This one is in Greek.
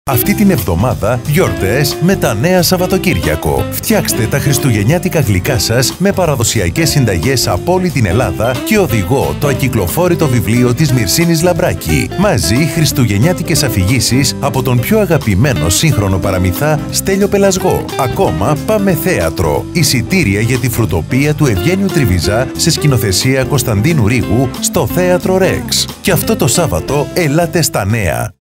Αυτή την εβδομάδα γιορτές με τα νέα Σαββατοκύριακο. Φτιάξτε τα χριστουγεννιάτικα γλυκά σας με παραδοσιακές συνταγές από όλη την Ελλάδα και οδηγό το ακυκλοφόρητο βιβλίο της Μυρσίνης Λαμπράκη. Μαζί χριστουγεννιάτικες αφηγήσεις από τον πιο αγαπημένο σύγχρονο παραμυθά Στέλιο Πελασγό. Ακόμα πάμε θέατρο. Εισιτήρια για τη φρουτοπία του Ευγένιου Τριβιζά σε σκηνοθεσία Κωνσταντίνου Ρίγου στο Θέατρο Ρεξ. Και αυτό το Σάββατο ελάτε στα νέα.